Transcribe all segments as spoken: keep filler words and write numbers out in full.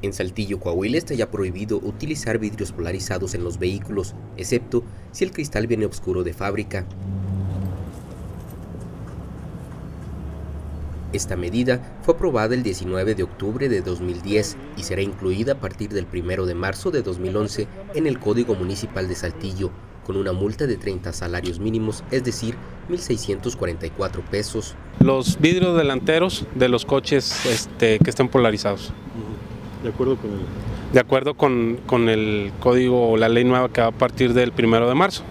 En Saltillo, Coahuila, está ya prohibido utilizar vidrios polarizados en los vehículos, excepto si el cristal viene oscuro de fábrica. Esta medida fue aprobada el diecinueve de octubre de dos mil diez y será incluida a partir del primero de marzo de dos mil once en el Código Municipal de Saltillo, con una multa de treinta salarios mínimos, es decir, mil seiscientos cuarenta y cuatro pesos. Los vidrios delanteros de los coches este, que estén polarizados. De acuerdo con el... De acuerdo con, con el código o la ley nueva que va a partir del primero de marzo.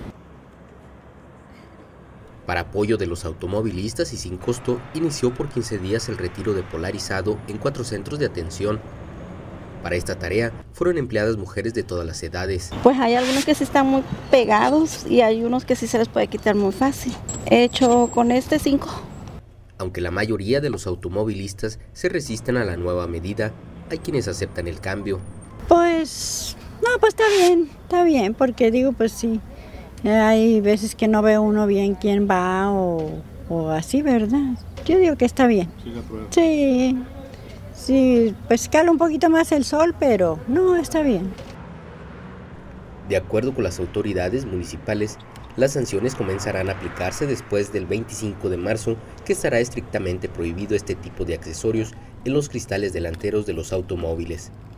Para apoyo de los automovilistas y sin costo, inició por quince días el retiro de polarizado en cuatro centros de atención. Para esta tarea fueron empleadas mujeres de todas las edades. Pues hay algunos que sí están muy pegados y hay unos que sí se les puede quitar muy fácil. He hecho con este cinco. Aunque la mayoría de los automovilistas se resisten a la nueva medida, hay quienes aceptan el cambio. Pues, no, pues está bien, está bien, porque digo, pues sí, hay veces que no ve uno bien quién va o, o así, ¿verdad? Yo digo que está bien. Sí, sí, pues cala un poquito más el sol, pero no, está bien. De acuerdo con las autoridades municipales, las sanciones comenzarán a aplicarse después del veinticinco de marzo, que estará estrictamente prohibido este tipo de accesorios en los cristales delanteros de los automóviles.